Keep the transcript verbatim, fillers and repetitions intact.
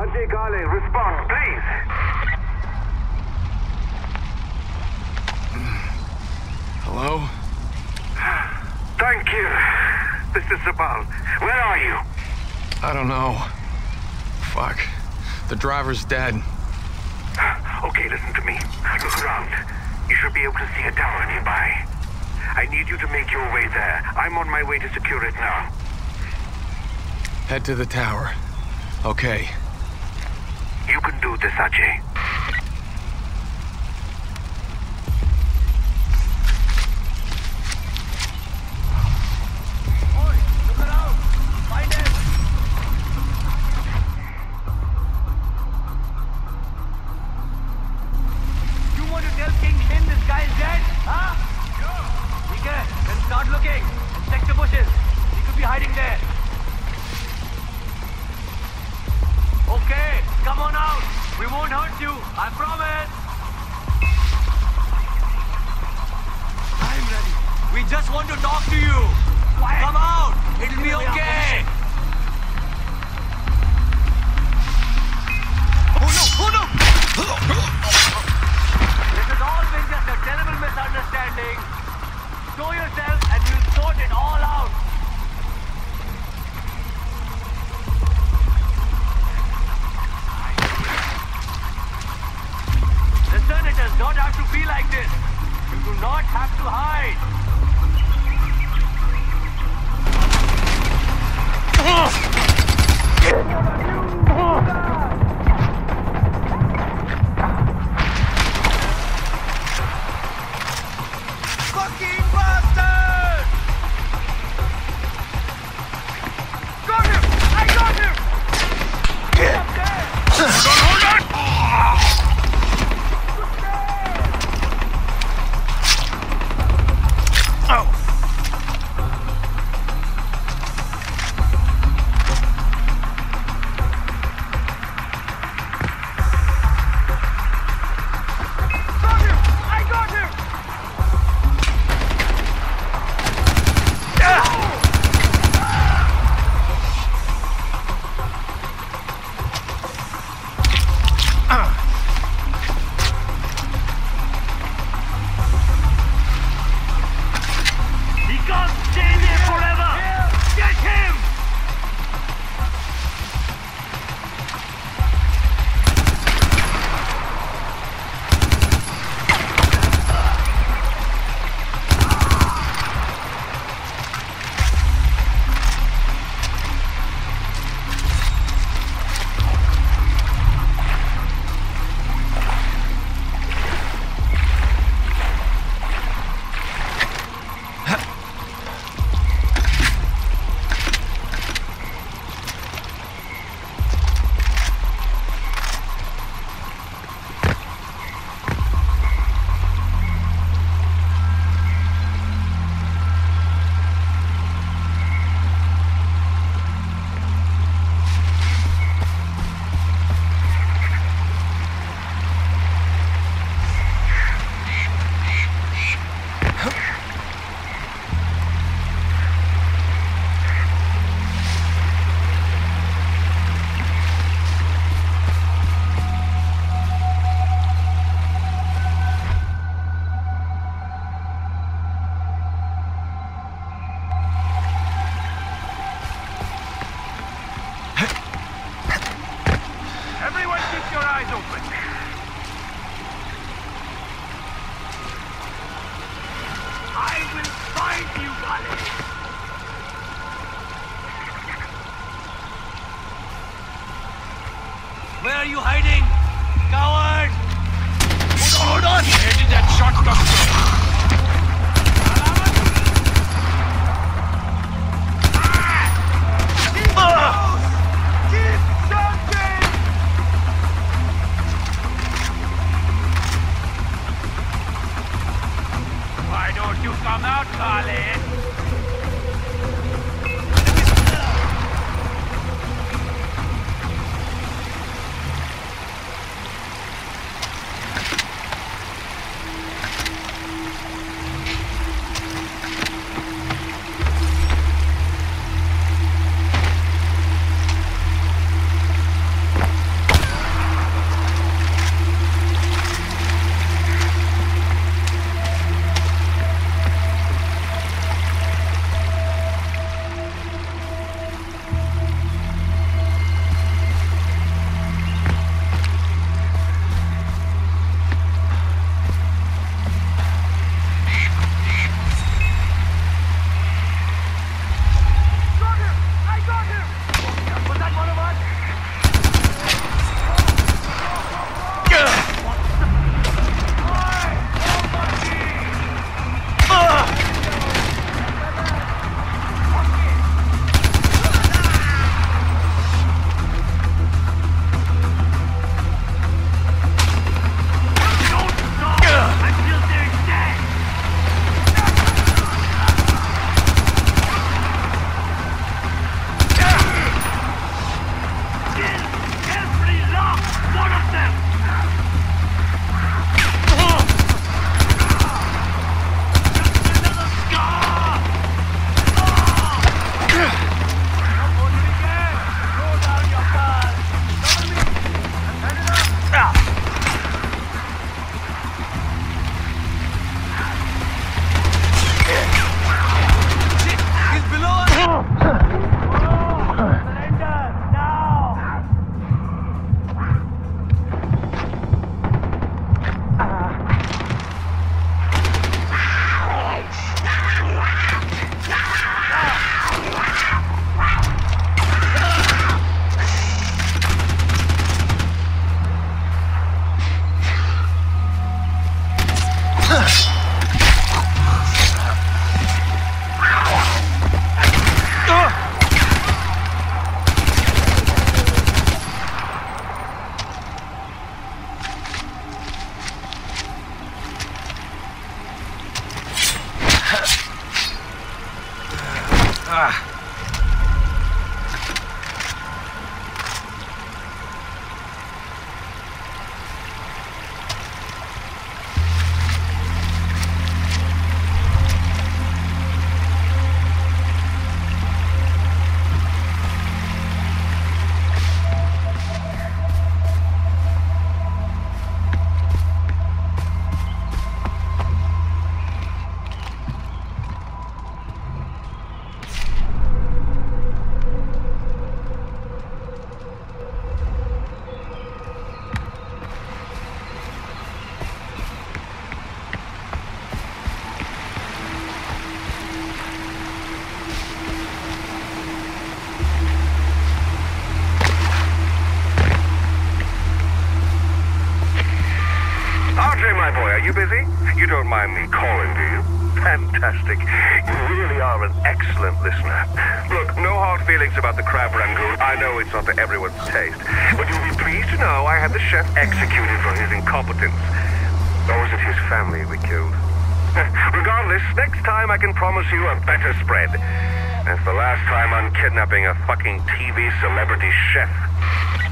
Ajay Kale, respond, please. Hello? Thank you. This is Sabal. Where are you? I don't know. Fuck. The driver's dead. Okay, listen to me. Look around. You should be able to see a tower nearby. I need you to make your way there. I'm on my way to secure it now. Head to the tower. Okay. You can do this, Ajay. Just want to talk to you. Quiet. Come out. It'll be okay. Oh no! Oh no! This has all been just a terrible misunderstanding. Show yourself and we'll sort it all out. Listen, it does not have to be like this. You do not have to hide. Fucking bastard! Got him! I got him! Get up there! Hold on, hold on! Oh! Where are you hiding? Coward! Hold on! Where did that shot come from? Keep close! Keep shooting! Why don't you come out, Khalid? Ah. My boy, are you busy? You don't mind me calling, do you? Fantastic. You really are an excellent listener. Look, no hard feelings about the crab rangoon. I know it's not to everyone's taste. But you'll be pleased to know I had the chef executed for his incompetence. Or was it his family we killed? Regardless, next time I can promise you a better spread. That's the last time I'm kidnapping a fucking T V celebrity chef.